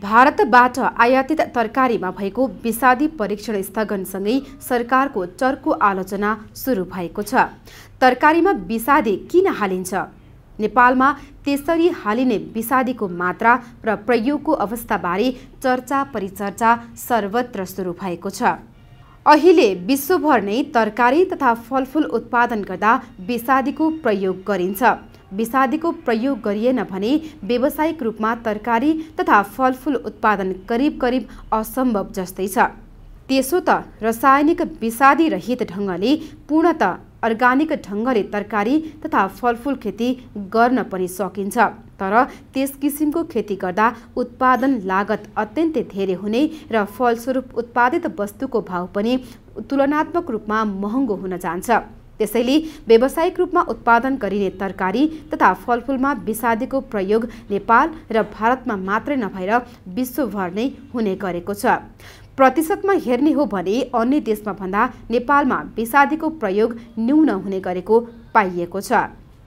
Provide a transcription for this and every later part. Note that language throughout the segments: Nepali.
भारतबाट आयातित तरकारीमा भएको विषादी परीक्षण स्थगनसँगै सरकारको चर्को आलोचना सुरु भएको छ। तरकारीमा विषादी किन हालिन्छ? नेपालमा त्यसरी हालिने विषादीको मात्रा र प्रयोगको अवस्थाबारे चर्चा परिचर्चा सर्वत्र सुरु भएको छ। अहिले विश्वभर नै तरकारी तथा फलफुल उत्पादन गर्दा विषादीको प्रयोग गरिन्छ। विषादीको प्रयोग गरिएन भने व्यावसायिक रूपमा तरकारी तथा फलफुल उत्पादन करिब करिब असम्भव जस्तै छ। त्यसो त रासायनिक विषादी रहित ढङ्गले पूर्णतः अर्गानिक ढङ्गले तरकारी तथा फलफुल खेती गर्न पनि सकिन्छ, तर त्यस किसिमको खेती गर्दा उत्पादन लागत अत्यन्तै धेरै हुने र फलस्वरूप उत्पादित वस्तुको भाव पनि तुलनात्मक रूपमा महँगो हुन जान्छ। त्यसैले व्यावसायिक रूपमा उत्पादन गरिने तरकारी तथा फलफुलमा विषादीको प्रयोग नेपाल र भारतमा मात्रै नभएर विश्वभर नै हुने गरेको छ। प्रतिशतमा हेर्ने हो भने अन्य देशमा भन्दा नेपालमा विषादीको प्रयोग न्यून हुने गरेको पाइएको छ।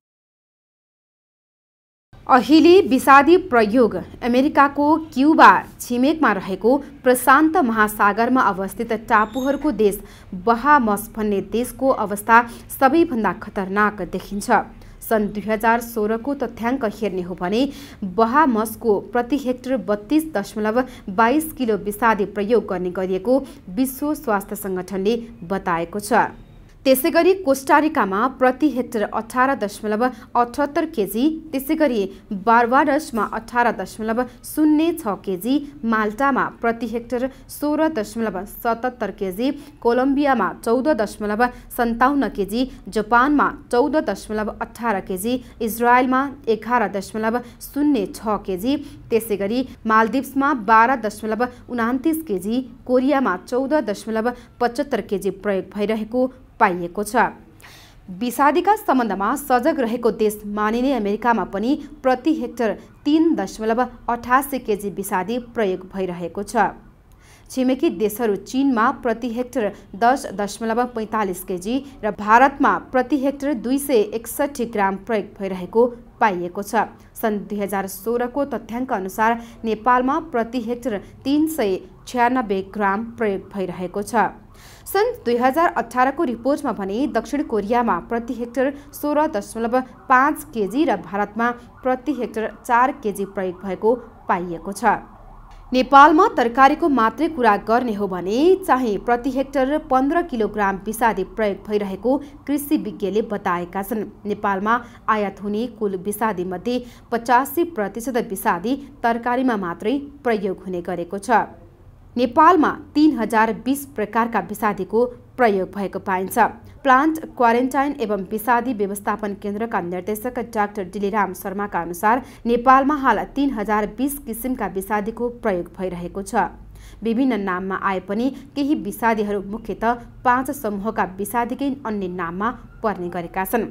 अहिले विषादी प्रयोग अमेरिकाको क्युबा छिमेकमा रहेको प्रशान्त महासागरमा अवस्थित टापुहरूको देश बहामस भन्ने देशको अवस्था सबैभन्दा खतरनाक देखिन्छ। सन् 2016 को तथ्याङ्क हेर्ने हो भने बहामसको प्रति हेक्टर 32.22 किलो विषादी प्रयोग गर्ने गरिएको विश्व स्वास्थ्य सङ्गठनले बताएको छ। त्यसैगरी कोस्टारिकामा प्रति हेक्टर 18.78 केजी, त्यसैगरी बार्बाडसमा 18.06 केजी, माल्टामा प्रति हेक्टर 16.77 केजी, कोलम्बियामा 14.57 केजी, जापानमा 14.18 केजी, इजरायलमा 11.06 केजी, त्यसैगरी मालदिप्समा 12.29 केजी, कोरियामा 14.75 केजी प्रयोग भइरहेको पाइएको छ। विषादीका सम्बन्धमा सजग रहेको देश मानिने अमेरिकामा पनि प्रति हेक्टर 3.88 केजी विषादी प्रयोग भइरहेको छ। छिमेकी देशहरू चीनमा प्रति हेक्टर 10.45 केजी र भारतमा प्रति हेक्टर 261 ग्राम प्रयोग भइरहेको पाइएको छ। सन् 2016 को तथ्याङ्क अनुसार नेपालमा प्रति हेक्टर 396 ग्राम प्रयोग भइरहेको छ। सन् 2018 को रिपोर्टमा भने दक्षिण कोरियामा प्रति हेक्टर 16.5 केजी र भारतमा प्रति हेक्टर 4 केजी प्रयोग भएको पाइएको छ। नेपालमा तरकारीको मात्रै कुरा गर्ने हो भने चाहिँ प्रति हेक्टर 15 किलोग्राम विषादी प्रयोग भइरहेको कृषि विज्ञले बताएका छन्। नेपालमा आयात हुने कुल विषादी मध्ये 85% विषादी तरकारीमा मात्रै प्रयोग हुने गरेको छ। नेपालमा 3020 प्रकारका विषादीको प्रयोग भएको पाइन्छ। प्लान्ट क्वारेन्टाइन एवं विषादी व्यवस्थापन केन्द्रका निर्देशक डाक्टर डिलिराम शर्माका अनुसार नेपालमा हाल 3020 किसिमका विषादीको प्रयोग भइरहेको छ। विभिन्न नाममा आए पनि केही विषादीहरू मुख्यतः 5 समूहका विषादीकै अन्य नाममा पर्ने गरेका छन्।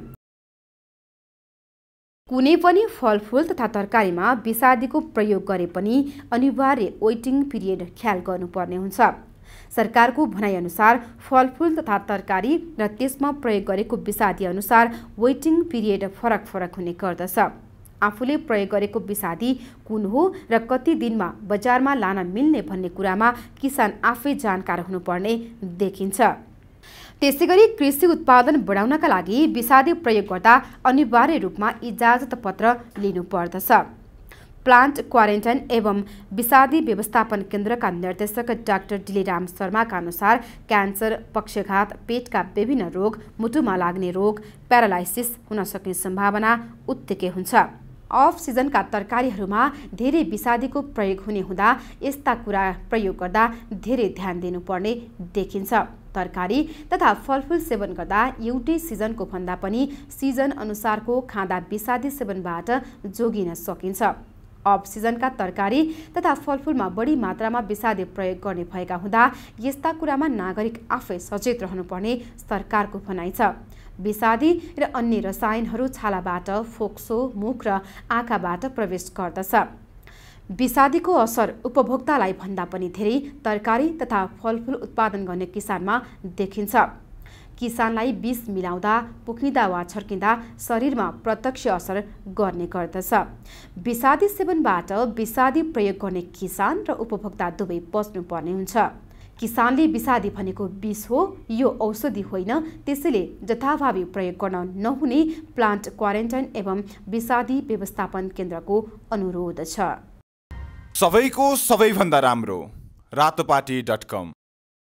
कुनै पनि फलफुल तथा तरकारीमा विषादीको प्रयोग गरे पनि अनिवार्य वेटिङ पिरियड ख्याल गर्नुपर्ने हुन्छ। सरकारको भनाइअनुसार फलफुल तथा तरकारी र त्यसमा प्रयोग गरेको विषादी अनुसार वेटिङ पिरियड फरक फरक हुने गर्दछ। आफूले प्रयोग गरेको विषादी कुन हो र कति दिनमा बजारमा लान मिल्ने भन्ने कुरामा किसान आफै जानकार हुनुपर्ने देखिन्छ। त्यसैगरी कृषि उत्पादन बढाउनका लागि विषादी प्रयोग गर्दा अनिवार्य रूपमा इजाजत पत्र लिनुपर्दछ। प्लान्ट क्वारेन्टाइन एवं विषादी व्यवस्थापन केन्द्रका निर्देशक डाक्टर डिलिराम शर्माका अनुसार क्यान्सर, पक्षघात, पेटका विभिन्न रोग, मुटुमा लाग्ने रोग, प्यारालाइसिस हुन सक्ने सम्भावना उत्तिकै हुन्छ। अफ सिजनका तरकारीहरूमा धेरै विषादीको प्रयोग हुने हुँदा यस्ता कुरा प्रयोग गर्दा धेरै ध्यान दिनुपर्ने देखिन्छ। तरकारी तथा फलफुल सेवन गर्दा एउटै सिजनको भन्दा पनि सिजन अनुसारको खाँदा विषादी सेवनबाट जोगिन सकिन्छ। अफ सिजनका तरकारी तथा फलफुलमा बढी मात्रामा विषादी प्रयोग गर्ने भएका हुँदा यस्ता कुरामा नागरिक आफै सचेत रहनुपर्ने सरकारको भनाइ छ। विषादी र अन्य रसायनहरू छालाबाट, फोक्सो, मुख र आँखाबाट प्रवेश गर्दछ। विषादीको असर उपभोक्तालाई भन्दा पनि धेरै तरकारी तथा फलफुल उत्पादन गर्ने किसानमा देखिन्छ। किसानलाई विष मिलाउँदा, पोखिँदा वा छर्किँदा शरीरमा प्रत्यक्ष असर गर्ने गर्दछ। विषादी सेवनबाट विषादी प्रयोग गर्ने किसान र उपभोक्ता दुवै बच्नुपर्ने हुन्छ। किसानले विषादी भनेको विष हो, यो औषधि होइन, त्यसैले जथाभावी प्रयोग गर्न नहुने प्लान्ट क्वारेन्टाइन एवं विषादी व्यवस्थापन केन्द्रको अनुरोध छ। सबैको सबैभन्दा राम्रो रातोपाटी.com